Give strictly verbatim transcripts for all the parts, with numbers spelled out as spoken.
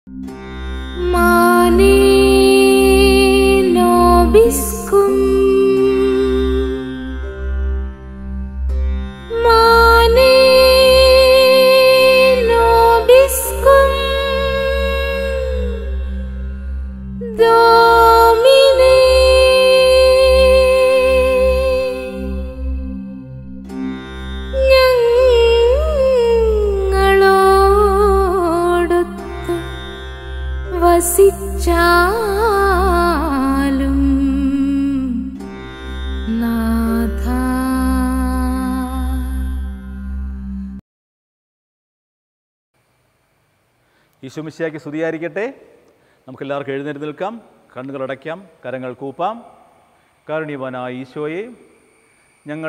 Mane Nobiscum, Mane Nobiscum, Domine. ഞങ്ങളോടൊത്ത് വസിച്ചാലും നാഥ. ഈശോ മിശിഹായ്ക്ക് സ്തുതിയായിരിക്കട്ടെ. നമുക്കെല്ലാവർക്കും എഴുന്നേറ്റ് നിൽക്കാം, കണ്ണുകളടയ്ക്കാം, കരങ്ങൾ കൂപ്പാം. കാരുണ്യവാനായ ഈശോയെ, ഞങ്ങൾ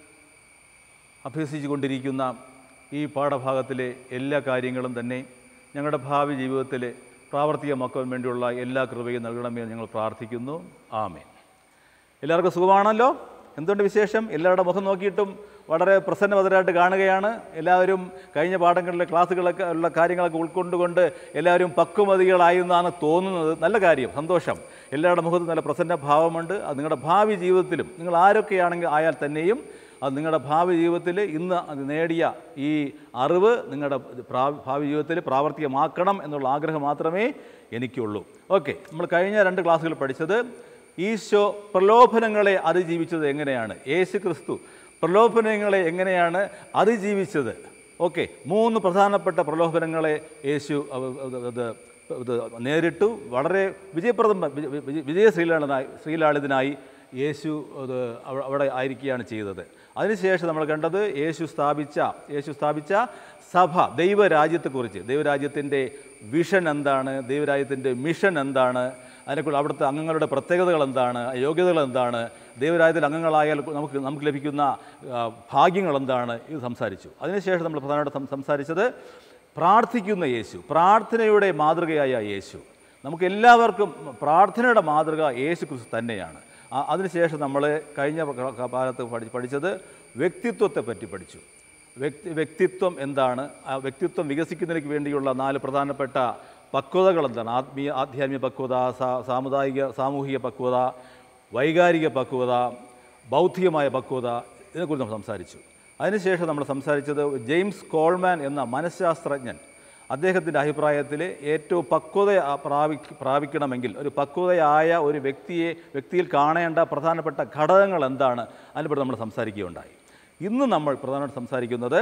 അഭ്യസിച്ചു കൊണ്ടിരിക്കുന്ന ഈ പാഠഭാഗത്തിലെ എല്ലാ കാര്യങ്ങളും തന്നെ ഞങ്ങളുടെ ഭാവി ജീവിതത്തിൽ പ്രാവർത്തികമാക്കുവാൻ വേണ്ടിയുള്ള എല്ലാ കൃപയും നൽകണമെന്ന് ഞങ്ങൾ പ്രാർത്ഥിക്കുന്നു. ആമേൻ. എല്ലാവർക്കും സുഖമാണല്ലോ? എന്തുകൊണ്ട് വിശേഷം? എല്ലാവരുടെ മുഖം നോക്കിയിട്ടും വളരെ പ്രസന്നവതരായിട്ട് കാണുകയാണ്. എല്ലാവരും കഴിഞ്ഞ പാഠങ്ങളിലെ ക്ലാസ്സുകളൊക്കെ ഉള്ള കാര്യങ്ങളൊക്കെ ഉൾക്കൊണ്ടുകൊണ്ട് എല്ലാവരും പക്വമതികളായി എന്നാണ് തോന്നുന്നത്. നല്ല കാര്യം, സന്തോഷം. എല്ലാവരുടെ മുഖത്തും നല്ല പ്രസന്ന ഭാവമുണ്ട്. അത് നിങ്ങളുടെ ഭാവി ജീവിതത്തിലും നിങ്ങൾ ആരൊക്കെയാണെങ്കിൽ ആയാൽ തന്നെയും അത് നിങ്ങളുടെ ഭാവി ജീവിതത്തിൽ ഇന്ന് അത് നേടിയ ഈ അറിവ് നിങ്ങളുടെ ഭാവി ജീവിതത്തിൽ പ്രാവർത്തികമാക്കണം എന്നുള്ള ആഗ്രഹം മാത്രമേ എനിക്കുള്ളൂ. ഓക്കെ, നമ്മൾ കഴിഞ്ഞ രണ്ട് ക്ലാസ്സുകൾ പഠിച്ചത് ഈശോ പ്രലോഭനങ്ങളെ അതിജീവിച്ചത് എങ്ങനെയാണ്, യേശു ക്രിസ്തു പ്രലോഭനങ്ങളെ എങ്ങനെയാണ് അതിജീവിച്ചത്. ഓക്കെ, മൂന്ന് പ്രധാനപ്പെട്ട പ്രലോഭനങ്ങളെ യേശു അത് ഇത് നേരിട്ടു. വളരെ വിജയപ്രദം വിജയ ശ്രീലാളിതനായി ശ്രീലാളിതനായി യേശു അത് അവിടെ ആയിരിക്കുകയാണ് ചെയ്തത്. അതിനുശേഷം നമ്മൾ കണ്ടത് യേശു സ്ഥാപിച്ച യേശു സ്ഥാപിച്ച സഭ, ദൈവരാജ്യത്തെക്കുറിച്ച്, ദൈവരാജ്യത്തിൻ്റെ വിഷൻ എന്താണ്, ദൈവരാജ്യത്തിൻ്റെ മിഷൻ എന്താണ്, അതിനെക്കുറിച്ച് അവിടുത്തെ അംഗങ്ങളുടെ പ്രത്യേകതകൾ എന്താണ്, യോഗ്യതകൾ എന്താണ്, ദൈവരാജ്യത്തിൽ അംഗങ്ങളായാൽ നമുക്ക് നമുക്ക് ലഭിക്കുന്ന ഭാഗ്യങ്ങൾ എന്താണ്, ഇത് സംസാരിച്ചു. അതിനുശേഷം നമ്മൾ പ്രധാനമായിട്ട് സംസാരിച്ചത് പ്രാർത്ഥിക്കുന്ന യേശു, പ്രാർത്ഥനയുടെ മാതൃകയായ യേശു. നമുക്ക് എല്ലാവർക്കും പ്രാർത്ഥനയുടെ മാതൃക യേശു ക്രിസ്തു തന്നെയാണ്. അതിനുശേഷം നമ്മൾ കഴിഞ്ഞ കാലത്ത് പഠി പഠിച്ചത് വ്യക്തിത്വത്തെ പറ്റി പഠിച്ചു. വ്യക്തി വ്യക്തിത്വം എന്താണ്, ആ വ്യക്തിത്വം വികസിക്കുന്നതിന് വേണ്ടിയുള്ള നാല് പ്രധാനപ്പെട്ട പക്വതകൾ എന്താണ്, ആത്മീയ ആധ്യാത്മിക പക്വത, സാമുദായിക സാമൂഹിക പക്വത, വൈകാരിക പക്വത, ബൗദ്ധികമായ പക്വത, ഇതിനെക്കുറിച്ച് നമ്മൾ സംസാരിച്ചു. അതിനുശേഷം നമ്മൾ സംസാരിച്ചത് ജെയിംസ് കോൾമാൻ എന്ന മനഃശാസ്ത്രജ്ഞൻ, അദ്ദേഹത്തിൻ്റെ അഭിപ്രായത്തിൽ ഏറ്റവും പക്വത പ്രാപി പ്രാപിക്കണമെങ്കിൽ ഒരു പക്വതയായ ഒരു വ്യക്തിയെ വ്യക്തിയിൽ കാണേണ്ട പ്രധാനപ്പെട്ട ഘടകങ്ങൾ എന്താണ്, അതിനെപ്പറ്റി നമ്മൾ സംസാരിക്കുകയുണ്ടായി. ഇന്ന് നമ്മൾ പ്രധാനമായിട്ട് സംസാരിക്കുന്നത്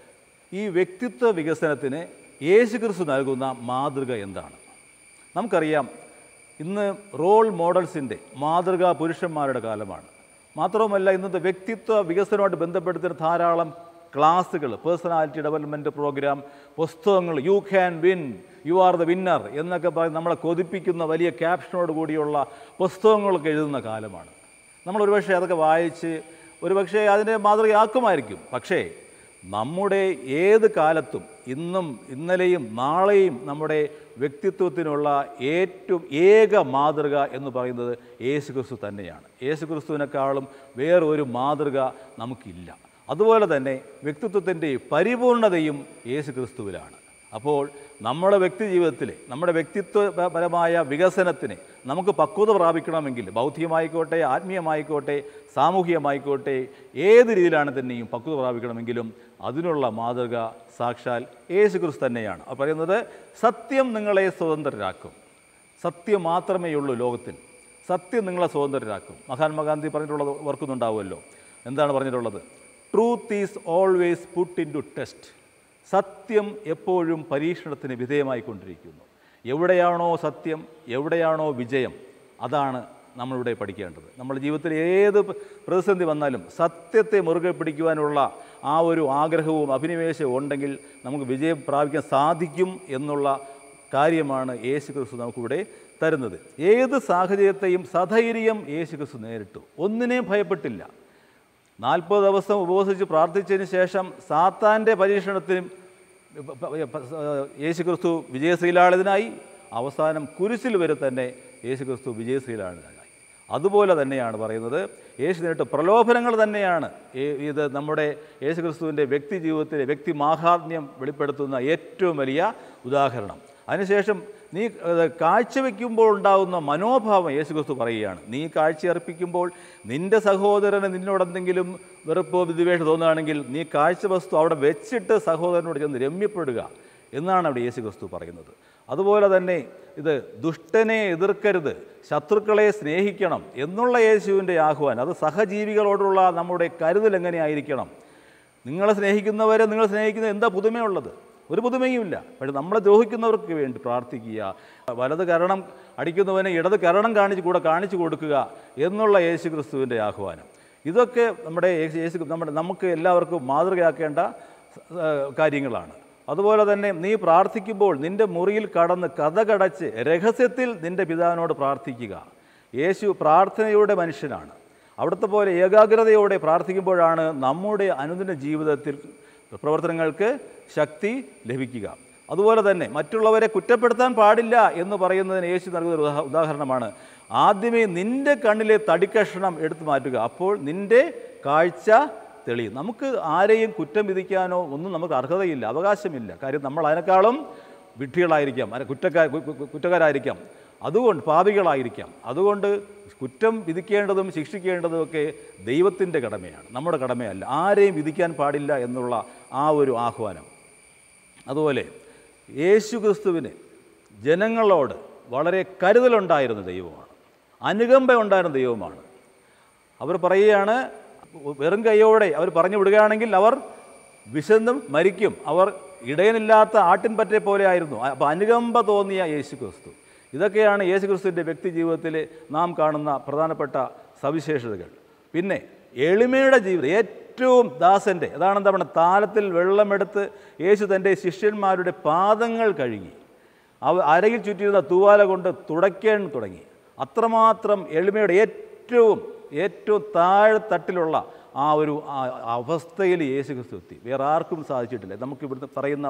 ഈ വ്യക്തിത്വ വികസനത്തിന് യേശു ക്രിസ്തു നൽകുന്ന മാതൃക എന്താണ്. നമുക്കറിയാം, ഇന്ന് റോൾ മോഡൽസിൻ്റെ മാതൃകാ പുരുഷന്മാരുടെ കാലമാണ്. മാത്രവുമല്ല, ഇന്നത്തെ വ്യക്തിത്വ വികസനവുമായിട്ട് ബന്ധപ്പെടുത്തുന്ന ധാരാളം ക്ലാസ്സുകൾ, പേഴ്സണാലിറ്റി ഡെവലപ്മെൻറ്റ് പ്രോഗ്രാം, പുസ്തകങ്ങൾ, you can win, you are the winner എന്നൊക്കെ പറഞ്ഞ് നമ്മളെ കൊതിപ്പിക്കുന്ന വലിയ ക്യാപ്ഷനോട് കൂടിയുള്ള പുസ്തകങ്ങളൊക്കെ എഴുതുന്ന കാലമാണ്. നമ്മൾ ഒരുപക്ഷെ അതൊക്കെ വായിച്ച് ഒരുപക്ഷെ അതിനെ മാതൃകയാക്കുമായിരിക്കും. പക്ഷേ നമ്മുടെ ഏത് കാലത്തും ഇന്നും ഇന്നലെയും നാളെയും നമ്മുടെ വ്യക്തിത്വത്തിനുള്ള ഏറ്റവും ഏക മാതൃക എന്ന് പറയുന്നത് യേശു ക്രിസ്തു തന്നെയാണ്. യേശു ക്രിസ്തുവിനേക്കാളും വേറൊരു മാതൃക നമുക്കില്ല. അതുപോലെ തന്നെ വ്യക്തിത്വത്തിൻ്റെ പരിപൂർണതയും യേശു ക്രിസ്തുവിലാണ്. അപ്പോൾ നമ്മുടെ വ്യക്തി ജീവിതത്തിൽ നമ്മുടെ വ്യക്തിത്വപരമായ വികസനത്തിന് നമുക്ക് പക്വത പ്രാപിക്കണമെങ്കിൽ ബൗദ്ധികമായിക്കോട്ടെ, ആത്മീയമായിക്കോട്ടെ, സാമൂഹികമായിക്കോട്ടെ, ഏത് രീതിയിലാണ് തന്നെയും പക്വത പ്രാപിക്കണമെങ്കിലും അതിനുള്ള മാതൃക സാക്ഷാൽ യേശു ക്രിസ്തു തന്നെയാണ്. അത് പറയുന്നത് സത്യം നിങ്ങളെ സ്വതന്ത്രരാക്കും. സത്യം മാത്രമേ ഉള്ളൂ ലോകത്തിൽ. സത്യം നിങ്ങളെ സ്വതന്ത്രരാക്കും. മഹാത്മാഗാന്ധി പറഞ്ഞിട്ടുള്ളത് ഓർക്കുന്നുണ്ടാവുമല്ലോ. എന്താണ് പറഞ്ഞിട്ടുള്ളത്? Truth is always put into test. സത്യം എപ്പോഴും പരീക്ഷണത്തിന് വിധേയമായിക്കൊണ്ടിരിക്കുന്നു. എവിടെയാണോ സത്യം, എവിടെയാണോ വിജയം, അതാണ് നമ്മളിവിടെ പഠിക്കേണ്ടത്. നമ്മുടെ ജീവിതത്തിൽ ഏത് പ്രതിസന്ധി വന്നാലും സത്യത്തെ മുറുകെ പിടിക്കുവാനുള്ള ആ ഒരു ആഗ്രഹവും അഭിനിവേശവും ഉണ്ടെങ്കിൽ നമുക്ക് വിജയം പ്രാപിക്കാൻ സാധിക്കും എന്നുള്ള കാര്യമാണ് യേശു ക്രിസ്തു നമുക്കിവിടെ തരുന്നത്. ഏത് സാഹചര്യത്തെയും സധൈര്യം യേശു ക്രിസ്തു നേരിട്ടു. ഒന്നിനെയും ഭയപ്പെട്ടില്ല. നാൽപ്പത് ദിവസം ഉപവസിച്ച് പ്രാർത്ഥിച്ചതിന് ശേഷം സാത്താൻ്റെ പരീക്ഷണത്തിനും യേശു ക്രിസ്തു വിജയശ്രീലാളിതനായി. അവസാനം കുരിശിൽ വരെ തന്നെ യേശു ക്രിസ്തു വിജയശ്രീലാളിതനായി. അതുപോലെ തന്നെയാണ് പറയുന്നത് യേശു നേരിട്ട് പ്രലോഭനങ്ങൾ തന്നെയാണ് ഇത് നമ്മുടെ യേശു ക്രിസ്തുവിൻ്റെ വ്യക്തി ജീവിതത്തിലെ വ്യക്തി മാഹാത്മ്യം വെളിപ്പെടുത്തുന്ന ഏറ്റവും വലിയ ഉദാഹരണം. അതിനുശേഷം നീ കാഴ്ചവെക്കുമ്പോൾ ഉണ്ടാകുന്ന മനോഭാവം യേശുക്രിസ്തു പറയുകയാണ്. നീ കാഴ്ചയർപ്പിക്കുമ്പോൾ നിൻ്റെ സഹോദരന് നിന്നോടെന്തെങ്കിലും വെറുപ്പോ വിദ്വേഷം തോന്നുകയാണെങ്കിൽ നീ കാഴ്ച വസ്തു അവിടെ വെച്ചിട്ട് സഹോദരനോട് ചെന്ന് രമ്യപ്പെടുക എന്നാണ് അവിടെ യേശുക്രിസ്തു പറയുന്നത്. അതുപോലെ തന്നെ ഇത് ദുഷ്ടനെ എതിർക്കരുത്, ശത്രുക്കളെ സ്നേഹിക്കണം എന്നുള്ള യേശുവിൻ്റെ ആഹ്വാനം, അത് സഹജീവികളോടുള്ള നമ്മുടെ കരുതൽ എങ്ങനെയായിരിക്കണം? നിങ്ങളെ സ്നേഹിക്കുന്നവരെ നിങ്ങൾ സ്നേഹിക്കുന്നത് എന്താ പുതുമയുള്ളത്? ഒരു പുതുമയുമില്ല. പക്ഷേ നമ്മളെ ദ്രോഹിക്കുന്നവർക്ക് വേണ്ടി പ്രാർത്ഥിക്കുക, വലത് കരണം അടിക്കുന്നവനെ ഇടത് കരണം കാണിച്ച് കൂടെ കാണിച്ചു കൊടുക്കുക എന്നുള്ള യേശു ക്രിസ്തുവിൻ്റെ ആഹ്വാനം. ഇതൊക്കെ നമ്മുടെ യേശു നമ്മുടെ നമുക്ക് എല്ലാവർക്കും മാതൃകയാക്കേണ്ട കാര്യങ്ങളാണ്. അതുപോലെ തന്നെ നീ പ്രാർത്ഥിക്കുമ്പോൾ നിൻ്റെ മുറിയിൽ കടന്ന് കതകടച്ച് രഹസ്യത്തിൽ നിൻ്റെ പിതാവിനോട് പ്രാർത്ഥിക്കുക. യേശു പ്രാർത്ഥനയുടെ മനുഷ്യനാണ്. അവിടുത്തെ പോലെ ഏകാഗ്രതയോടെ പ്രാർത്ഥിക്കുമ്പോഴാണ് നമ്മുടെ അനുദിന ജീവിതത്തിൽ പ്രവർത്തനങ്ങൾക്ക് ശക്തി ലഭിക്കുക. അതുപോലെ തന്നെ മറ്റുള്ളവരെ കുറ്റപ്പെടുത്താൻ പാടില്ല എന്ന് പറയുന്നതിന് യേശു നൽകുന്ന ഒരു ഉദാഹരണമാണ്, ആദ്യമേ നിൻ്റെ കണ്ണിലെ തടിക്കഷ്ണം എടുത്തു മാറ്റുക, അപ്പോൾ നിൻ്റെ കാഴ്ച തെളിയും. നമുക്ക് ആരെയും കുറ്റം വിധിക്കാനോ ഒന്നും നമുക്ക് അർഹതയില്ല, അവകാശമില്ല. കാര്യം നമ്മൾ അതിനേക്കാളും വിഡ്ഢികളായിരിക്കാം, കുറ്റക്കാർ കുറ്റക്കാരായിരിക്കാം, അതുകൊണ്ട് പാപികളായിരിക്കാം. അതുകൊണ്ട് കുറ്റം വിധിക്കേണ്ടതും ശിക്ഷിക്കേണ്ടതുമൊക്കെ ദൈവത്തിൻ്റെ കടമയാണ്, നമ്മുടെ കടമയല്ല. ആരെയും വിധിക്കാൻ പാടില്ല എന്നുള്ള ആ ഒരു ആഹ്വാനം. അതുപോലെ യേശു ക്രിസ്തുവിന് ജനങ്ങളോട് വളരെ കരുതലുണ്ടായിരുന്ന ദൈവമാണ്, അനുകമ്പ ഉണ്ടായിരുന്ന ദൈവമാണ്. അവർ പറയുകയാണ്, വെറും കൈയോടെ അവർ പറഞ്ഞു വിടുകയാണെങ്കിൽ അവർ വിശന്നും മരിക്കും, അവർ ഇടയനില്ലാത്ത ആട്ടിൻപറ്റെ പോലെ ആയിരുന്നു. അപ്പോൾ അനുകമ്പ തോന്നിയ യേശു ക്രിസ്തു. ഇതൊക്കെയാണ് യേശു ക്രിസ്തുവിൻ്റെ വ്യക്തി ജീവിതത്തിൽ നാം കാണുന്ന പ്രധാനപ്പെട്ട സവിശേഷതകൾ. പിന്നെ എളിമയുടെ ജീവിതം, ഏറ്റവും ദാസൻ്റെ, അതാണ് എന്താ പറയുക, താലത്തിൽ വെള്ളമെടുത്ത് യേശു തൻ്റെ ശിഷ്യന്മാരുടെ പാദങ്ങൾ കഴുകി, അവ അരയിൽ ചുറ്റിയിരുന്ന തൂവാല കൊണ്ട് തുടയ്ക്കാൻ തുടങ്ങി. അത്രമാത്രം എളിമയുടെ ഏറ്റവും ഏറ്റവും താഴെത്തട്ടിലുള്ള ആ ഒരു അവസ്ഥയിൽ യേശു ക്രിസ്തു എത്തി. വേറെ ആർക്കും സാധിച്ചിട്ടില്ല. നമുക്ക് ഇവിടുന്ന് പറയുന്ന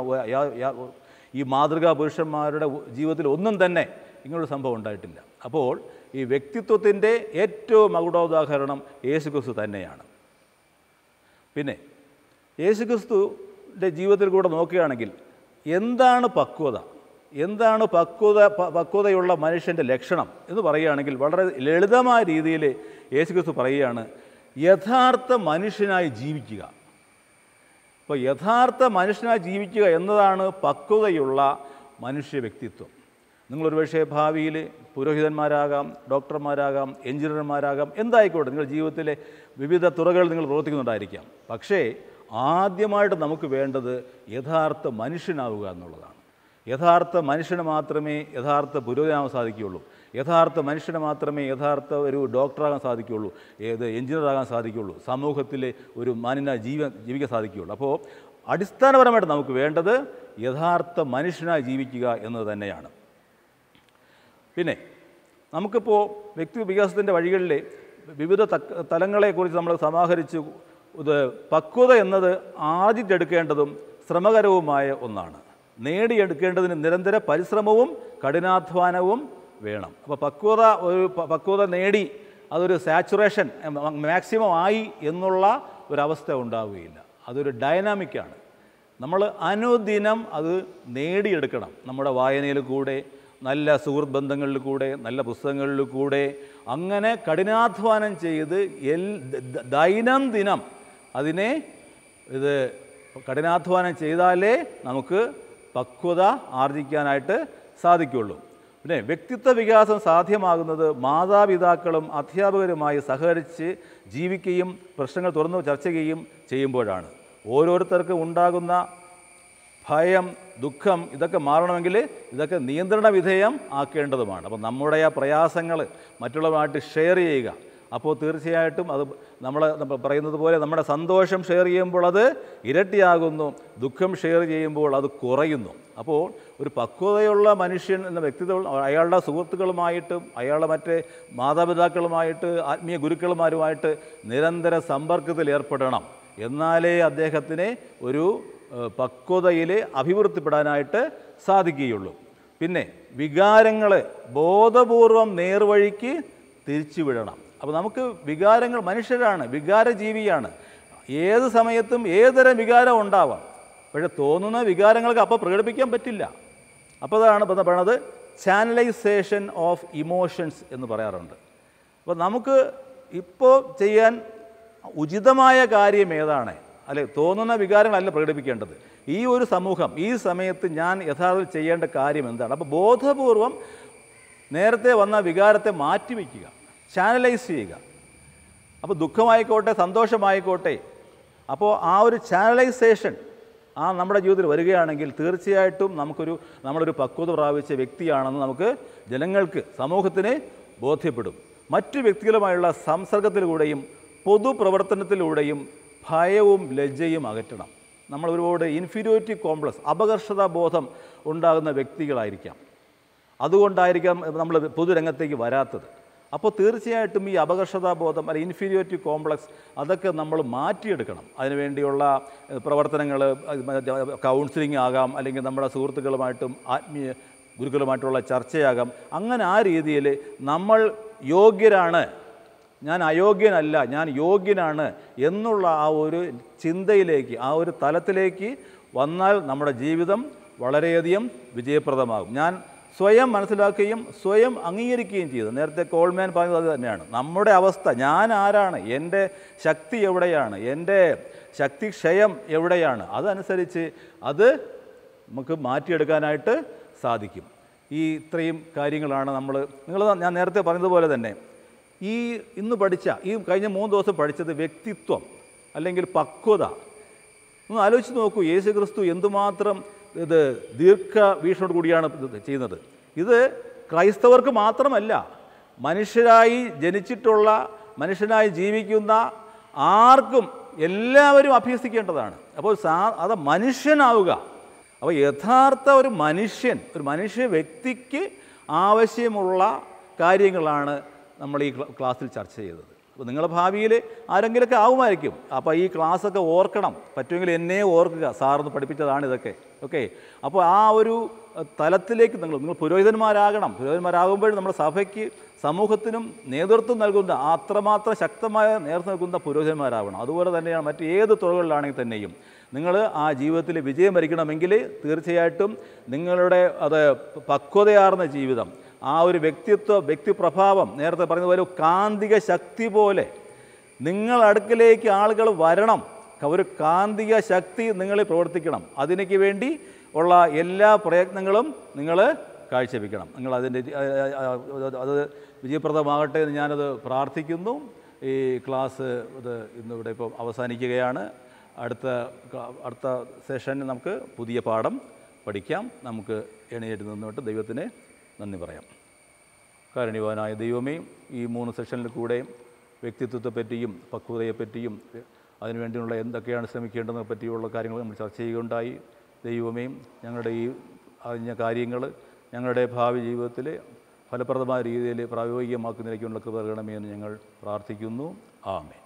ഈ മാതൃകാ പുരുഷന്മാരുടെ ജീവിതത്തിൽ ഒന്നും തന്നെ ഇങ്ങനൊരു സംഭവം ഉണ്ടായിട്ടില്ല. അപ്പോൾ ഈ വ്യക്തിത്വത്തിൻ്റെ ഏറ്റവും മകുടോദാഹരണം യേശു ക്രിസ്തു തന്നെയാണ്. പിന്നെ യേശു ക്രിസ്തുവിൻ്റെ ജീവിതത്തിൽ കൂടെ നോക്കുകയാണെങ്കിൽ എന്താണ് പക്വത, എന്താണ് പക്വത പക്വതയുള്ള മനുഷ്യൻ്റെ ലക്ഷണം എന്ന് പറയുകയാണെങ്കിൽ വളരെ ലളിതമായ രീതിയിൽ യേശു ക്രിസ്തു പറയുകയാണ്, യഥാർത്ഥ മനുഷ്യനായി ജീവിക്കുക. അപ്പോൾ യഥാർത്ഥ മനുഷ്യനായി ജീവിക്കുക എന്നതാണ് പക്വതയുള്ള മനുഷ്യ വ്യക്തിത്വം. നിങ്ങളൊരു പക്ഷേ ഭാവിയിൽ പുരോഹിതന്മാരാകാം, ഡോക്ടർമാരാകാം, എഞ്ചിനീയർമാരാകാം, എന്തായിക്കോട്ടെ, നിങ്ങളുടെ ജീവിതത്തിലെ വിവിധ തുറകളിൽ നിങ്ങൾ പ്രവർത്തിക്കുന്നുണ്ടായിരിക്കാം. പക്ഷേ ആദ്യമായിട്ട് നമുക്ക് വേണ്ടത് യഥാർത്ഥ മനുഷ്യനാവുക എന്നുള്ളതാണ്. യഥാർത്ഥ മനുഷ്യന് മാത്രമേ യഥാർത്ഥ പുരോഹിതനാകാൻ സാധിക്കുകയുള്ളൂ. യഥാർത്ഥ മനുഷ്യന് മാത്രമേ യഥാർത്ഥ ഒരു ഡോക്ടറാകാൻ സാധിക്കുകയുള്ളൂ, ഏത് എഞ്ചിനീയറാകാൻ സാധിക്കുകയുള്ളൂ, സമൂഹത്തിൽ ഒരു മാന്യനായി ജീവ ജീവിക്കാൻ സാധിക്കുകയുള്ളൂ. അപ്പോൾ അടിസ്ഥാനപരമായിട്ട് നമുക്ക് വേണ്ടത് യഥാർത്ഥ മനുഷ്യനായി ജീവിക്കുക എന്നത് തന്നെയാണ്. പിന്നെ നമുക്കിപ്പോൾ വ്യക്തി വികാസത്തിൻ്റെ വഴികളിലെ വിവിധ തലങ്ങളെക്കുറിച്ച് നമ്മൾ സമാഹരിച്ചു. ഇത് പക്വത എന്നത് ആർജിച്ചെടുക്കേണ്ടതും ശ്രമകരവുമായ ഒന്നാണ്. നേടിയെടുക്കേണ്ടതിന് നിരന്തര പരിശ്രമവും കഠിനാധ്വാനവും വേണം. അപ്പോൾ പക്വത ഒരു പക്വത നേടി അതൊരു സാച്ചുറേഷൻ മാക്സിമം ആയി എന്നുള്ള ഒരവസ്ഥ ഉണ്ടാവുകയില്ല. അതൊരു ഡൈനാമിക്കാണ്. നമ്മൾ അനുദിനം അത് നേടിയെടുക്കണം. നമ്മുടെ വായനയിൽ കൂടെ, നല്ല സുഹൃത്ത് ബന്ധങ്ങളിൽ കൂടെ, നല്ല പുസ്തകങ്ങളിൽ കൂടെ, അങ്ങനെ കഠിനാധ്വാനം ചെയ്ത് എൽ ദൈനംദിനം അതിനെ ഇത് കഠിനാധ്വാനം ചെയ്താലേ നമുക്ക് പക്വത ആർജിക്കാനായിട്ട് സാധിക്കുകയുള്ളൂ. പിന്നെ വ്യക്തിത്വ വികാസം സാധ്യമാകുന്നത് മാതാപിതാക്കളും അധ്യാപകരുമായി സഹകരിച്ച് ജീവിക്കുകയും പ്രശ്നങ്ങൾ തുറന്നു ചർച്ച ചെയ്യുകയും ചെയ്യുമ്പോഴാണ്. ഓരോരുത്തർക്കും ഉണ്ടാകുന്ന ഭയം, ദുഃഖം ഇതൊക്കെ മാറണമെങ്കിൽ ഇതൊക്കെ നിയന്ത്രണ വിധേയം ആക്കേണ്ടതുമാണ്. അപ്പോൾ നമ്മുടെ ആ പ്രയാസങ്ങൾ മറ്റുള്ളവരുമായിട്ട് ഷെയർ ചെയ്യുക. അപ്പോൾ തീർച്ചയായിട്ടും അത് നമ്മൾ നമ്മൾ പറയുന്നത് പോലെ നമ്മുടെ സന്തോഷം ഷെയർ ചെയ്യുമ്പോൾ അത് ഇരട്ടിയാകുന്നു, ദുഃഖം ഷെയർ ചെയ്യുമ്പോൾ അത് കുറയുന്നു. അപ്പോൾ ഒരു പക്വതയുള്ള മനുഷ്യൻ എന്ന വ്യക്തിത്വം അയാളുടെ സുഹൃത്തുക്കളുമായിട്ടും അയാളുടെ മറ്റേ മാതാപിതാക്കളുമായിട്ട് ആത്മീയ ഗുരുക്കളുമാരുമായിട്ട് നിരന്തര സമ്പർക്കത്തിൽ ഏർപ്പെടണം. എന്നാലേ അദ്ദേഹത്തിന് ഒരു പക്വതയിൽ അഭിവൃദ്ധിപ്പെടാനായിട്ട് സാധിക്കുകയുള്ളൂ. പിന്നെ വികാരങ്ങൾ ബോധപൂർവം നേർവഴിക്ക് തിരിച്ചു വിടണം. അപ്പോൾ നമുക്ക് വികാരങ്ങൾ, മനുഷ്യരാണ്, വികാരജീവിയാണ്. ഏത് സമയത്തും ഏതുതരം വികാരം ഉണ്ടാവാം. പക്ഷെ തോന്നുന്ന വികാരങ്ങൾക്ക് അപ്പോൾ പ്രകടിപ്പിക്കാൻ പറ്റില്ല. അപ്പോൾ അതാണ് ഇപ്പം പറയണത് ചാനലൈസേഷൻ ഓഫ് ഇമോഷൻസ് എന്ന് പറയാറുണ്ട്. അപ്പോൾ നമുക്ക് ഇപ്പോൾ ചെയ്യാൻ ഉചിതമായ കാര്യം ഏതാണ്, അല്ലെ തോന്നുന്ന വികാരങ്ങളല്ല പ്രകടിപ്പിക്കേണ്ടത്. ഈ ഒരു സമൂഹം ഈ സമയത്ത് ഞാൻ യഥാർത്ഥത്തിൽ ചെയ്യേണ്ട കാര്യം എന്താണ്? അപ്പോൾ ബോധപൂർവം നേരത്തെ വന്ന വികാരത്തെ മാറ്റിവെക്കുക, ചാനലൈസ് ചെയ്യുക. അപ്പോൾ ദുഃഖമായിക്കോട്ടെ സന്തോഷമായിക്കോട്ടെ, അപ്പോൾ ആ ഒരു ചാനലൈസേഷൻ ആ നമ്മുടെ ജീവിതത്തിൽ വരികയാണെങ്കിൽ തീർച്ചയായിട്ടും നമുക്കൊരു നമ്മളൊരു പക്വത പ്രാപിച്ച വ്യക്തിയാണെന്ന് നമുക്ക് ജനങ്ങൾക്ക്, സമൂഹത്തിന് ബോധ്യപ്പെടും. മറ്റു വ്യക്തികളുമായുള്ള സംസർഗത്തിലൂടെയും പൊതുപ്രവർത്തനത്തിലൂടെയും ഭയവും ലജ്ജയും അകറ്റണം. നമ്മൾ ഒരുപാട് ഇൻഫീരിയോറിറ്റി കോംപ്ലക്സ്, അപകർഷതാ ബോധം ഉണ്ടാകുന്ന വ്യക്തികളായിരിക്കാം. അതുകൊണ്ടായിരിക്കാം നമ്മൾ പൊതുരംഗത്തേക്ക് വരാത്തത്. അപ്പോൾ തീർച്ചയായിട്ടും ഈ അപകർഷതാബോധം അല്ലെങ്കിൽ ഇൻഫീരിയോറിറ്റി കോംപ്ലക്സ് അതൊക്കെ നമ്മൾ മാറ്റിയെടുക്കണം. അതിനുവേണ്ടിയുള്ള പ്രവർത്തനങ്ങൾ, കൗൺസിലിംഗ് ആകാം, അല്ലെങ്കിൽ നമ്മുടെ സുഹൃത്തുക്കളുമായിട്ടും ആത്മീയ ഗുരുക്കളുമായിട്ടുള്ള ചർച്ചയാകാം. അങ്ങനെ ആ രീതിയിൽ നമ്മൾ യോഗ്യരാണ്, ഞാൻ അയോഗ്യനല്ല, ഞാൻ യോഗ്യനാണ് എന്നുള്ള ആ ഒരു ചിന്തയിലേക്ക്, ആ ഒരു തലത്തിലേക്ക് വന്നാൽ നമ്മുടെ ജീവിതം വളരെയധികം വിജയപ്രദമാകും. ഞാൻ സ്വയം മനസ്സിലാക്കുകയും സ്വയം അംഗീകരിക്കുകയും ചെയ്തു. നേരത്തെ കോൾമാൻ പറഞ്ഞത് അത് തന്നെയാണ്. നമ്മുടെ അവസ്ഥ, ഞാൻ ആരാണ്, എൻ്റെ ശക്തി എവിടെയാണ്, എൻ്റെ ശക്തിക്ഷയം എവിടെയാണ്, അതനുസരിച്ച് അത് നമുക്ക് മാറ്റിയെടുക്കാനായിട്ട് സാധിക്കും. ഈ ഇത്രയും കാര്യങ്ങളാണ് നമ്മൾ നിങ്ങൾ ഞാൻ നേരത്തെ പറഞ്ഞതുപോലെ തന്നെ ഈ ഇന്ന് പഠിച്ച ഈ കഴിഞ്ഞ മൂന്ന് ദിവസം പഠിച്ചത് വ്യക്തിത്വം അല്ലെങ്കിൽ പക്വത. ഒന്ന് ആലോചിച്ച് നോക്കൂ, യേശു ക്രിസ്തു എന്തുമാത്രം ഇത് ദീർഘവീക്ഷണോട് കൂടിയാണ് ചെയ്യുന്നത്. ഇത് ക്രൈസ്തവർക്ക് മാത്രമല്ല, മനുഷ്യരായി ജനിച്ചിട്ടുള്ള, മനുഷ്യനായി ജീവിക്കുന്ന ആർക്കും എല്ലാവരും അഭ്യസിക്കേണ്ടതാണ്. അപ്പോൾ സാ അത് മനുഷ്യനാവുക. അപ്പോൾ യഥാർത്ഥ ഒരു മനുഷ്യൻ, ഒരു മനുഷ്യ വ്യക്തിക്ക് ആവശ്യമുള്ള കാര്യങ്ങളാണ് നമ്മൾ ഈ ക്ലാസ്സിൽ ചർച്ച ചെയ്തത്. അപ്പോൾ നിങ്ങളുടെ ഭാവിയിൽ ആരെങ്കിലുമൊക്കെ ആവുമായിരിക്കും. അപ്പോൾ ഈ ക്ലാസ്സൊക്കെ ഓർക്കണം, പറ്റുമെങ്കിൽ എന്നെ ഓർക്കുക, സാറിന് പഠിപ്പിച്ചതാണ് ഇതൊക്കെ. ഓക്കെ, അപ്പോൾ ആ ഒരു തലത്തിലേക്ക് നിങ്ങൾ നിങ്ങൾ പുരോഹിതന്മാരാകണം. പുരോഹിതന്മാരാകുമ്പോഴും നമ്മുടെ സഭയ്ക്ക്, സമൂഹത്തിനും നേതൃത്വം നൽകുന്ന, അത്രമാത്രം ശക്തമായ നേതൃത്വം നൽകുന്ന പുരോഹിതന്മാരാകണം. അതുപോലെ തന്നെയാണ് മറ്റ് ഏത് തുറകളിലാണെങ്കിൽ തന്നെയും നിങ്ങൾ ആ ജീവിതത്തിൽ വിജയം വരിക്കണമെങ്കിൽ തീർച്ചയായിട്ടും നിങ്ങളുടെ അത് പക്വതയാർന്ന ജീവിതം, ആ ഒരു വ്യക്തിത്വ വ്യക്തിപ്രഭാവം, നേരത്തെ പറഞ്ഞതുപോലെ കാന്തിക ശക്തി പോലെ നിങ്ങൾ അടുക്കിലേക്ക് ആളുകൾ വരണം. ഒരു കാന്തിക ശക്തി നിങ്ങളിൽ പ്രവർത്തിക്കണം. അതിനു വേണ്ടി ഉള്ള എല്ലാ പ്രയത്നങ്ങളും നിങ്ങൾ കാഴ്ചവെക്കണം. നിങ്ങൾ അതിൻ്റെ അത് വിജയപ്രദമാകട്ടെ എന്ന് ഞാനത് പ്രാർത്ഥിക്കുന്നു. ഈ ക്ലാസ് ഇത് ഇന്നിവിടെ ഇപ്പോൾ അവസാനിക്കുകയാണ്. അടുത്ത അടുത്ത സെഷനിൽ നമുക്ക് പുതിയ പാഠം പഠിക്കാം. നമുക്ക് എണീറ്റ് നിന്നിട്ട് ദൈവത്തിന് നന്ദി പറയാം. കാരുണ്യവാനായ ദൈവമേ, ഈ മൂന്ന് സെഷനിൽ കൂടെ വ്യക്തിത്വത്തെപ്പറ്റിയും പക്വതയെപ്പറ്റിയും അതിനുവേണ്ടിയുള്ള എന്തൊക്കെയാണ് ശ്രമിക്കേണ്ടതിനെ പറ്റിയുള്ള കാര്യങ്ങൾ നമ്മൾ ചർച്ച ചെയ്യുകയുണ്ടായി. ദൈവമേ, ഞങ്ങളുടെ ഈ അറിഞ്ഞ കാര്യങ്ങൾ ഞങ്ങളുടെ ഭാവി ജീവിതത്തിൽ ഫലപ്രദമായ രീതിയിൽ പ്രായോഗികമാക്കുന്നതിലേക്കുള്ള കൃപ നൽകണമേ എന്ന് ഞങ്ങൾ പ്രാർത്ഥിക്കുന്നു. ആമേൻ.